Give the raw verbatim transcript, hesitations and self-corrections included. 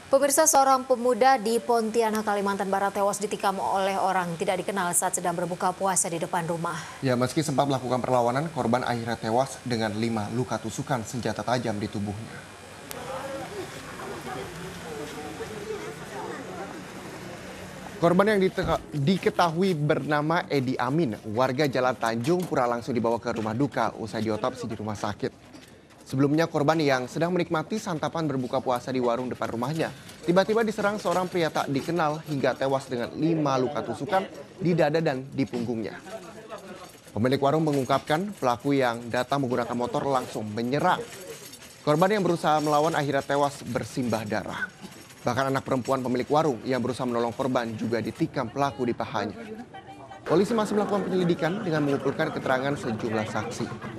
Pemirsa, seorang pemuda di Pontianak, Kalimantan Barat tewas ditikam oleh orang tidak dikenal saat sedang berbuka puasa di depan rumah. Ya, meski sempat melakukan perlawanan, korban akhirnya tewas dengan lima luka tusukan senjata tajam di tubuhnya. Korban yang diteka- diketahui bernama Edi Amin, warga Jalan Tanjung Pura, langsung dibawa ke rumah duka usai diotopsi di rumah sakit. Sebelumnya korban yang sedang menikmati santapan berbuka puasa di warung depan rumahnya tiba-tiba diserang seorang pria tak dikenal hingga tewas dengan lima luka tusukan di dada dan di punggungnya. Pemilik warung mengungkapkan pelaku yang datang menggunakan motor langsung menyerang. Korban yang berusaha melawan akhirnya tewas bersimbah darah. Bahkan anak perempuan pemilik warung yang berusaha menolong korban juga ditikam pelaku di pahanya. Polisi masih melakukan penyelidikan dengan mengumpulkan keterangan sejumlah saksi.